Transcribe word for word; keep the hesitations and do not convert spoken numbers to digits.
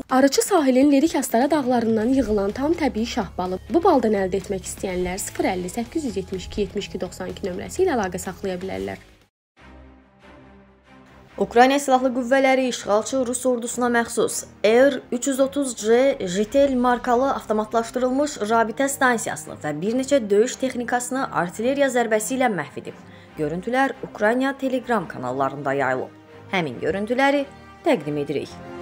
Arıçı sahilin Lirik Astara dağlarından yığılan tam təbii şahbalı bu baldan əldə etmək istəyənlər sıfır əlli səkkiz yüz yetmiş iki yetmiş iki doxsan iki nömrəsi ilə əlaqə saxlaya bilərlər. Ukrayna Silahlı Qüvvələri işğalçı Rus ordusuna məxsus R üç yüz otuz C Jitel markalı avtomatlaşdırılmış rabitə stansiyasını və bir neçə döyüş texnikasını artilleriya zərbəsi ilə məhv edib. Görüntülər Ukrayna Telegram kanallarında yayılıb. Həmin görüntüləri təqdim edirik.